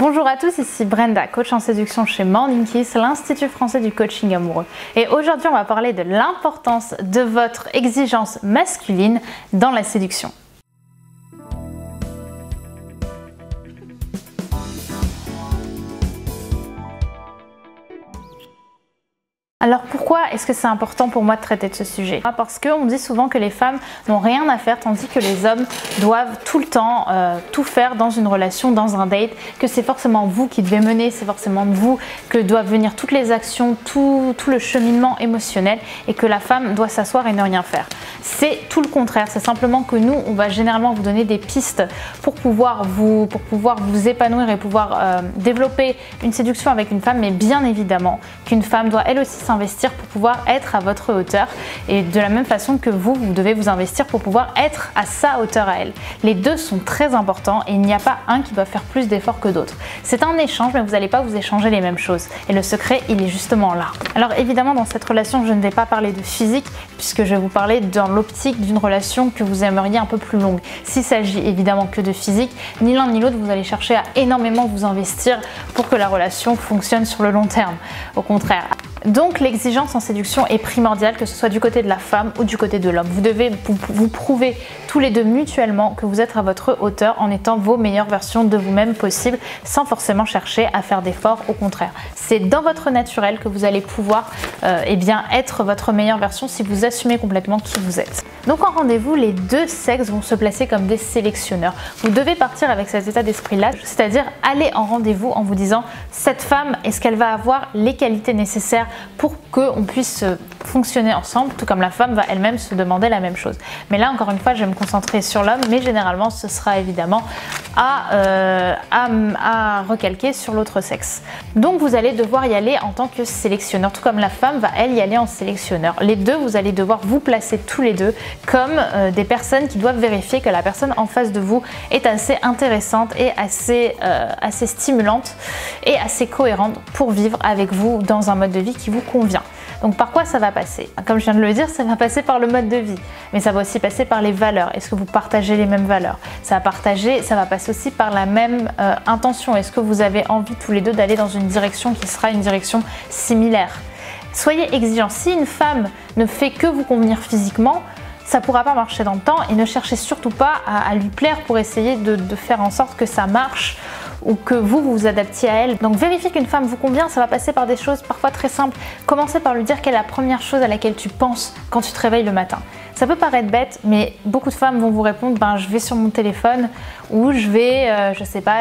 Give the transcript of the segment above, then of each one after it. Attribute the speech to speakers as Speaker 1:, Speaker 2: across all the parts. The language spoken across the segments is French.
Speaker 1: Bonjour à tous, ici Brenda, coach en séduction chez Morning Kiss, l'Institut français du coaching amoureux. Et aujourd'hui, on va parler de l'importance de votre exigence masculine dans la séduction. Alors pourquoi est-ce que c'est important pour moi de traiter de ce sujet? Parce qu'on dit souvent que les femmes n'ont rien à faire tandis que les hommes doivent tout le temps tout faire dans une relation, dans un date, que c'est forcément vous qui devez mener, c'est forcément de vous que doivent venir toutes les actions, tout le cheminement émotionnel et que la femme doit s'asseoir et ne rien faire. C'est tout le contraire, c'est simplement que nous, on va généralement vous donner des pistes pour pouvoir vous épanouir et pouvoir développer une séduction avec une femme, mais bien évidemment qu'une femme doit elle aussi s'investir pour pouvoir être à votre hauteur et de la même façon que vous devez vous investir pour pouvoir être à sa hauteur à elle. Les deux sont très importants et il n'y a pas un qui doit faire plus d'efforts que d'autres. C'est un échange mais vous n'allez pas vous échanger les mêmes choses et le secret il est justement là. Alors évidemment dans cette relation je ne vais pas parler de physique puisque je vais vous parler dans l'optique d'une relation que vous aimeriez un peu plus longue. S'il s'agit évidemment que de physique, ni l'un ni l'autre vous allez chercher à énormément vous investir pour que la relation fonctionne sur le long terme. Au contraire. Donc l'exigence en séduction est primordiale, que ce soit du côté de la femme ou du côté de l'homme. Vous devez vous prouver tous les deux mutuellement que vous êtes à votre hauteur en étant vos meilleures versions de vous-même possibles sans forcément chercher à faire d'efforts, au contraire. C'est dans votre naturel que vous allez pouvoir être votre meilleure version si vous assumez complètement qui vous êtes. Donc en rendez-vous, les deux sexes vont se placer comme des sélectionneurs. Vous devez partir avec cet état d'esprit-là, c'est-à-dire aller en rendez-vous en vous disant cette femme, est-ce qu'elle va avoir les qualités nécessaires pour qu'on puisse fonctionner ensemble, tout comme la femme va elle-même se demander la même chose. Mais là, encore une fois, je vais me concentrer sur l'homme, mais généralement, ce sera évidemment à recalquer sur l'autre sexe. Donc, vous allez devoir y aller en tant que sélectionneur, tout comme la femme va, elle, y aller en sélectionneur. Les deux, vous allez devoir vous placer tous les deux comme des personnes qui doivent vérifier que la personne en face de vous est assez intéressante et assez stimulante et assez cohérente pour vivre avec vous dans un mode de vie qui vous convient. Donc par quoi ça va passer? Comme je viens de le dire, ça va passer par le mode de vie, mais ça va aussi passer par les valeurs. Est-ce que vous partagez les mêmes valeurs? Ça va passer aussi par la même intention. Est-ce que vous avez envie tous les deux d'aller dans une direction qui sera une direction similaire? Soyez exigeants. Si une femme ne fait que vous convenir physiquement, ça ne pourra pas marcher dans le temps et ne cherchez surtout pas à lui plaire pour essayer de faire en sorte que ça marche ou que vous vous adaptiez à elle. Donc vérifiez qu'une femme vous convient, ça va passer par des choses parfois très simples. Commencez par lui dire quelle est la première chose à laquelle tu penses quand tu te réveilles le matin. Ça peut paraître bête, mais beaucoup de femmes vont vous répondre je vais sur mon téléphone ou je vais,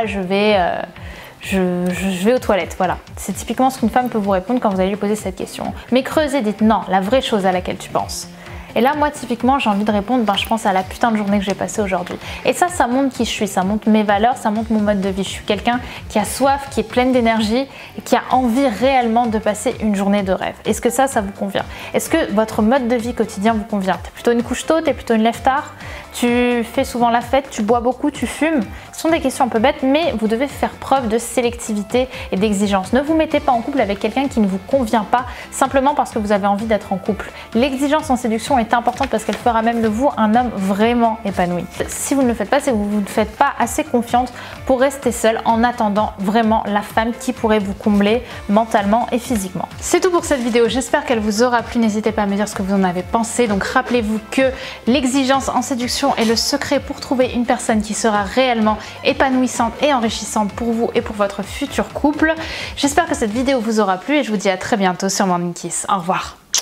Speaker 1: je vais aux toilettes, voilà. C'est typiquement ce qu'une femme peut vous répondre quand vous allez lui poser cette question. Mais creusez, dites non, la vraie chose à laquelle tu penses. Et là, moi, typiquement, j'ai envie de répondre, je pense à la putain de journée que j'ai passée aujourd'hui. Et ça montre qui je suis, ça montre mes valeurs, ça montre mon mode de vie. Je suis quelqu'un qui a soif, qui est pleine d'énergie et qui a envie réellement de passer une journée de rêve. Est-ce que ça vous convient? Est-ce que votre mode de vie quotidien vous convient? T'es plutôt une couche tôt, t'es plutôt une lève tard? Tu fais souvent la fête, tu bois beaucoup, tu fumes? Ce sont des questions un peu bêtes, mais vous devez faire preuve de sélectivité et d'exigence. Ne vous mettez pas en couple avec quelqu'un qui ne vous convient pas simplement parce que vous avez envie d'être en couple. L'exigence en séduction est importante parce qu'elle fera même de vous un homme vraiment épanoui. Si vous ne le faites pas, c'est que vous ne faites pas assez confiante pour rester seule en attendant vraiment la femme qui pourrait vous combler mentalement et physiquement. C'est tout pour cette vidéo, j'espère qu'elle vous aura plu. N'hésitez pas à me dire ce que vous en avez pensé. Donc rappelez-vous que l'exigence en séduction est le secret pour trouver une personne qui sera réellement épanouissante et enrichissante pour vous et pour votre futur couple. J'espère que cette vidéo vous aura plu et je vous dis à très bientôt sur Morning Kiss. Au revoir.